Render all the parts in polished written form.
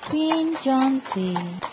Queen Johnsy.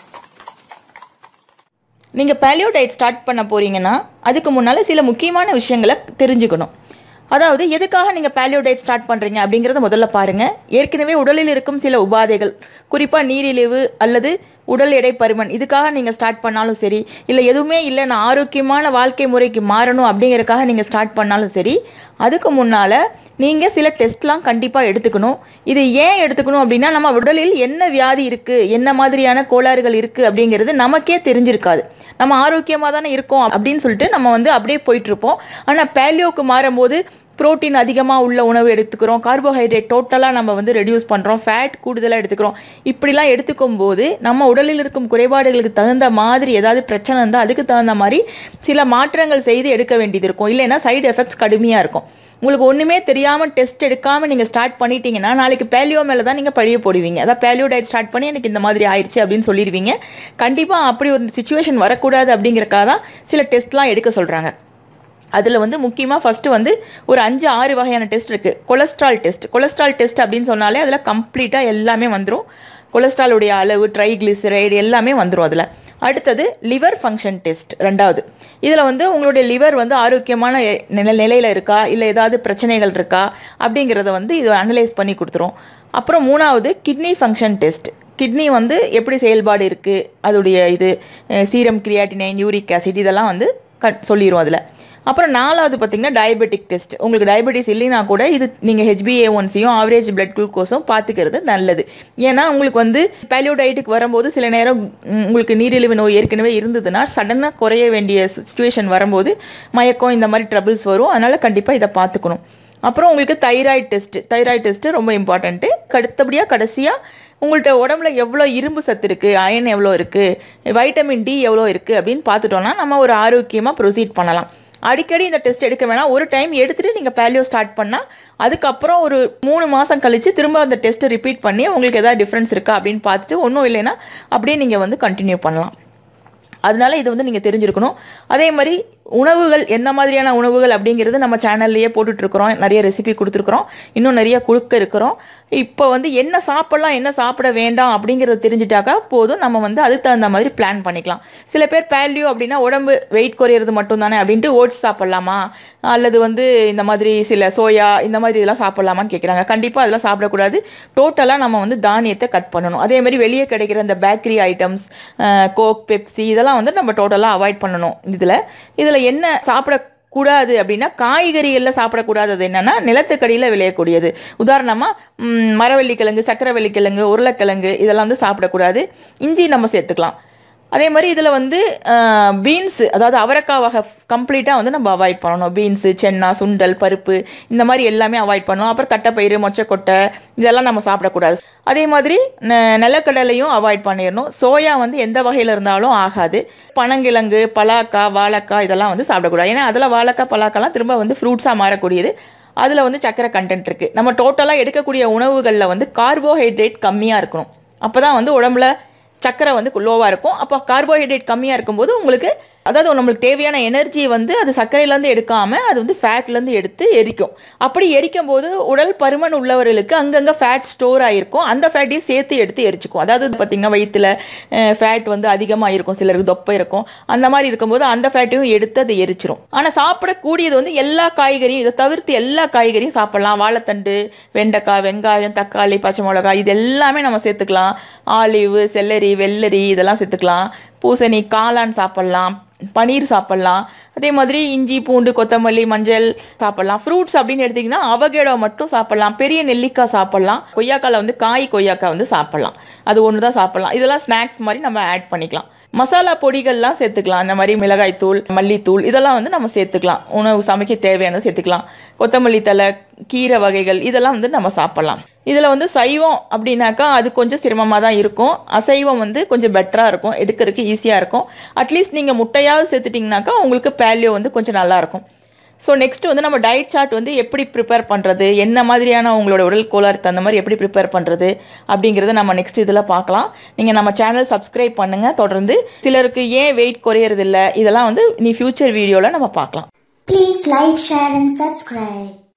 நீங்கள் paleo diet start பண்ண போகிறீங்கன்னா அதுக்கு முன்னால் சில முக்கியமான விஷயங்களை தெரிஞ்சுக்கணும். அதாவது எதுக்காக நீங்கள் பேலியோ டயட் ஸ்டார்ட் பண்ணுறீங்க அப்படிங்கிறத முதல்ல பாருங்கள். ஏற்கனவே உடலில் இருக்கும் சில உபாதைகள், குறிப்பாக நீரிழிவு அல்லது உடல் எடை பருமன், இதுக்காக நீங்கள் ஸ்டார்ட் பண்ணாலும் சரி, இல்லை எதுவுமே இல்லை நான் ஆரோக்கியமான வாழ்க்கை முறைக்கு மாறணும் அப்படிங்கிறதுக்காக நீங்கள் ஸ்டார்ட் பண்ணாலும் சரி, அதுக்கு முன்னால் நீங்கள் சில டெஸ்ட்லாம் கண்டிப்பாக எடுத்துக்கணும். இது ஏன் எடுத்துக்கணும் அப்படின்னா, நம்ம உடலில் என்ன வியாதி இருக்குது, என்ன மாதிரியான கோளாறுகள் இருக்குது அப்படிங்கிறது நமக்கே தெரிஞ்சிருக்காது. நம்ம ஆரோக்கியமாக தானே இருக்கோம் அப்படின்னு சொல்லிட்டு நம்ம அப்படியே போயிட்டுருப்போம். ஆனால் பேலியோவுக்கு மாறும்போது புரோட்டீன் அதிகமாக உள்ள உணவு எடுத்துக்கிறோம், கார்போஹைட்ரேட் டோட்டலாக நம்ம ரெடியூஸ் பண்ணுறோம், ஃபேட் கூடுதலாக எடுத்துக்கிறோம். இப்படிலாம் எடுத்துக்கும் போது நம்ம உடலில் இருக்கும் குறைபாடுகளுக்கு தகுந்த மாதிரி ஏதாவது பிரச்சனை இருந்தால் அதுக்கு தகுந்த மாதிரி சில மாற்றங்கள் செய்து எடுக்க வேண்டியது இருக்கும். இல்லைன்னா சைடு எஃபெக்ட்ஸ் கடுமையாக இருக்கும். உங்களுக்கு ஒன்றுமே தெரியாமல் டெஸ்ட் எடுக்காமல் நீங்கள் ஸ்டார்ட் பண்ணிட்டீங்கன்னா நாளைக்கு பேலியோ மேலே தான் நீங்கள் பழிய போடுவீங்க. அதான் பேலியோ டயட் ஸ்டார்ட் பண்ணி எனக்கு இந்த மாதிரி ஆயிடுச்சு அப்படின்னு சொல்லிடுவீங்க. கண்டிப்பாக அப்படி ஒரு சிச்சுவேஷன் வரக்கூடாது அப்படிங்கிறக்காக தான் சில டெஸ்ட்லாம் எடுக்க சொல்கிறாங்க. அதில் முக்கியமாக ஃபஸ்ட்டு ஒரு 5-6 வகையான டெஸ்ட் இருக்குது. கொலஸ்ட்ரால் டெஸ்ட் அப்படின்னு சொன்னாலே அதில் கம்ப்ளீட்டாக எல்லாமே வந்துடும். கொலஸ்ட்ராலுடைய அளவு, ட்ரைக்ளிசரைடு எல்லாமே வந்துடும் அதில். அடுத்தது லிவர் ஃபங்க்ஷன் டெஸ்ட், ரெண்டாவது. இதில் உங்களுடைய லிவர் ஆரோக்கியமான நிலையில் இருக்கா, இல்லை ஏதாவது பிரச்சனைகள் இருக்கா அப்படிங்கிறத இது அனலைஸ் பண்ணி கொடுத்துரும். அப்புறம் மூணாவது கிட்னி ஃபங்க்ஷன் டெஸ்ட். கிட்னி எப்படி செயல்பாடு இருக்குது, அதோடைய சீரம் கிரியாட்டினைன், யூரிக் ஆசிட் இதெல்லாம் சொல்லிடும் அதில். அப்புறம் நாலாவது பார்த்திங்கன்னா டயபெட்டிக் டெஸ்ட். உங்களுக்கு டயபெட்டிஸ் இல்லைனா கூட இது நீங்கள் HbA1cயும் ஆவரேஜ் பிளட் குளுக்கோஸும் பார்த்துக்கிறது நல்லது. ஏன்னா உங்களுக்கு பேலியோ டயட்டுக்கு வரும்போது சில நேரம் உங்களுக்கு நீரிழிவு நோய் ஏற்கனவே இருந்ததுன்னா சடனாக குறைய வேண்டிய சிச்சுவேஷன் வரும்போது மயக்கம் இந்த மாதிரி ட்ரபிள்ஸ் வரும். அதனால் கண்டிப்பாக இதை பார்த்துக்கணும். அப்புறம் உங்களுக்கு தைராய்டு டெஸ்ட்டு ரொம்ப இம்பார்ட்டண்ட்டு. அடுத்தபடியாக கடைசியாக உங்கள்கிட்ட உடம்புல எவ்வளோ இரும்பு சத்து இருக்குது, அயன் எவ்வளோ இருக்குது, வைட்டமின் டி எவ்வளோ இருக்குது அப்படின்னு பார்த்துட்டோன்னா நம்ம ஒரு ஆரோக்கியமாக ப்ரொசீட் பண்ணலாம். அடிக்கடி இந்த டெஸ்ட் எடுக்க வேணாம். ஒரு டைம் எடுத்துகிட்டு நீங்கள் பேலியோ ஸ்டார்ட் பண்ணால் அதுக்கப்புறம் ஒரு 3 மாதம் கழித்து திரும்ப அந்த டெஸ்ட்டை ரிப்பீட் பண்ணி உங்களுக்கு எதாவது டிஃப்ரென்ஸ் இருக்கா அப்படின்னு பார்த்துட்டு ஒன்றும் இல்லைன்னா அப்படியே நீங்கள் கண்டினியூ பண்ணலாம். அதனால இது நீங்கள் தெரிஞ்சிருக்கணும். அதே மாதிரி உணவுகள், என்ன மாதிரியான உணவுகள் அப்படிங்கிறது நம்ம சேனல்லையே போட்டுட்ருக்குறோம். நிறைய ரெசிபி கொடுத்துருக்குறோம், இன்னும் நிறைய கொடுக்க இருக்கிறோம். இப்போ என்ன சாப்பிட்லாம், என்ன சாப்பிட வேண்டாம் அப்படிங்கிறத தெரிஞ்சுட்டாக்கா போதும். நம்ம அதுக்கு தகுந்த மாதிரி பிளான் பண்ணிக்கலாம். சில பேர் பேலியோ அப்படின்னா உடம்பு வெயிட் குறையிறது மட்டும் தானே அப்படின்ட்டு ஓட்ஸ் சாப்பிட்லாமா, அல்லது இந்த மாதிரி சில சோயா இந்த மாதிரி இதெல்லாம் சாப்பிட்லாமான்னு கேட்குறாங்க. கண்டிப்பாக அதெல்லாம் சாப்பிடக்கூடாது. டோட்டலாக நம்ம தானியத்தை கட் பண்ணணும். அதே மாதிரி வெளியே கிடைக்கிற இந்த பேக்கரி ஐட்டம்ஸ், கோக், பெப்சி இதெல்லாம் நம்ம டோட்டலாக அவாய்ட் பண்ணணும். இதில் என்ன சாப்பிடக்கூடாது அப்படின்னா, காய்கறிகளில் சாப்பிடக்கூடாது. அது என்னென்னா நிலத்துக்கடியில் விளையக்கூடியது. உதாரணமாக மரவள்ளிக்கிழங்கு, சக்கரவள்ளிக்கிழங்கு, உருளைக்கிழங்கு இதெல்லாம் சாப்பிடக்கூடாது. இஞ்சி நம்ம சேர்த்துக்கலாம். அதே மாதிரி இதில் பீன்ஸு, அதாவது அவரைக்காய் வகை கம்ப்ளீட்டாக நம்ம அவாய்ட் பண்ணணும். பீன்ஸு, சென்னா, சுண்டல், பருப்பு இந்த மாதிரி எல்லாமே அவாய்ட் பண்ணணும். அப்புறம் தட்டைப்பயிறு, மொச்சக்கொட்டை இதெல்லாம் நம்ம சாப்பிடக்கூடாது. அதே மாதிரி நிலக்கடலையும் அவாய்ட் பண்ணிடணும். சோயா எந்த வகையில் இருந்தாலும் ஆகாது. பனங்கிழங்கு, பலாக்காய், வாழைக்காய் இதெல்லாம் சாப்பிடக்கூடாது. ஏன்னா அதில் வாழைக்காய், பலாக்காய்லாம் திரும்ப ஃப்ரூட்ஸாக மாறக்கூடியது. அதில் சக்கரை கண்டென்ட் இருக்குது. நம்ம டோட்டலாக எடுக்கக்கூடிய உணவுகளில் கார்போஹைட்ரேட் கம்மியாக இருக்கணும். அப்போ தான் உடம்புல சக்கரை லோவாக இருக்கும். அப்போ கார்போஹைட்ரேட் கம்மியாக இருக்கும்போது உங்களுக்கு, அதாவது நம்மளுக்கு தேவையான எனர்ஜி அது சர்க்கரையிலேருந்து எடுக்காமல் அது ஃபேட்லேருந்து எடுத்து எரிக்கும். அப்படி எரிக்கும் போது உடல் பருமன் உள்ளவர்களுக்கு அங்கங்கே ஃபேட் ஸ்டோர் ஆகிருக்கும். அந்த ஃபேட்டையும் சேர்த்து எடுத்து எரிச்சிக்கும். அதாவது பார்த்திங்கன்னா வயிற்றில் ஃபேட் அதிகமாக இருக்கும், சிலருக்கு தொப்பை இருக்கும். அந்த மாதிரி இருக்கும்போது அந்த ஃபேட்டையும் எடுத்து அது எரிச்சிரும். ஆனால் சாப்பிடக்கூடியது எல்லா காய்கறியும், இதை தவிர்த்து எல்லா காய்கறியும் சாப்பிட்லாம். வாழைத்தண்டு, வெண்டைக்காய், வெங்காயம், தக்காளி, பச்சை மிளகாய் இது எல்லாமே நம்ம சேர்த்துக்கலாம். ஆலிவு, செல்லரி, வெள்ளரி இதெல்லாம் சேர்த்துக்கலாம். பூசணி, காளான் சாப்பிட்லாம். பனீர் சாப்பிட்லாம். அதே மாதிரி இஞ்சி, பூண்டு, கொத்தமல்லி, மஞ்சள் சாப்பிட்லாம். ஃப்ரூட்ஸ் அப்படின்னு எடுத்திங்கன்னா அவகேடோ மட்டும் சாப்பிட்லாம். பெரிய நெல்லிக்காய் சாப்பிட்லாம். கொய்யாக்காயில் கொய்யாக்காய் சாப்பிட்லாம். அது ஒன்று தான் சாப்பிட்லாம். இதெல்லாம் ஸ்நாக்ஸ் மாதிரி நம்ம ஆட் பண்ணிக்கலாம். மசாலா பொடிகள்லாம் சேர்த்துக்கலாம். அந்த மாதிரி மிளகாய்த்தூள், மல்லித்தூள் இதெல்லாம் நம்ம சேர்த்துக்கலாம். உணவு சமைக்க தேவையானது சேர்த்துக்கலாம். கொத்தமல்லி தழை, கீரை வகைகள் இதெல்லாம் நம்ம சாப்பிட்லாம். இதில் சைவம் அப்படின்னாக்கா அது கொஞ்சம் சிரமமாக தான் இருக்கும். அசைவம் கொஞ்சம் பெட்டராக இருக்கும், எடுக்கிறதுக்கு ஈஸியாக இருக்கும். அட்லீஸ்ட் நீங்கள் முட்டையாவது சேர்த்துட்டிங்கனாக்கா உங்களுக்கு பேலியோ கொஞ்சம் நல்லாயிருக்கும். ஸோ நெக்ஸ்ட் நம்ம டயட் சார்ட் எப்படி ப்ரிப்பேர் பண்ணுறது, என்ன மாதிரியான உங்களோட உடல் கோளாறு தகுந்த மாதிரி எப்படி ப்ரிப்பேர் பண்ணுறது அப்படிங்கிறத நம்ம நெக்ஸ்ட் இதில் பார்க்கலாம். நீங்கள் நம்ம சேனல் சப்ஸ்கிரைப் பண்ணுங்கள் தொடர்ந்து. சிலருக்கு ஏன் வெயிட் குறையிறதில்லை இதெல்லாம் நீ ஃபியூச்சர் வீடியோவில் நம்ம பார்க்கலாம். Please like, share and subscribe.